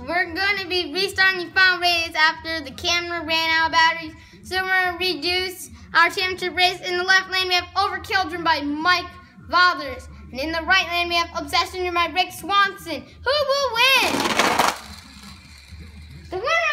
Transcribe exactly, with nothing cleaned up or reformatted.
we're going to be restarting the final race after the camera ran out of batteries. So we're going to reduce our championship race. In the left lane, we have Overkill driven by Mike Valthers. And in the right lane, we have Obsession driven by Rick Swanson. Who will win? The winner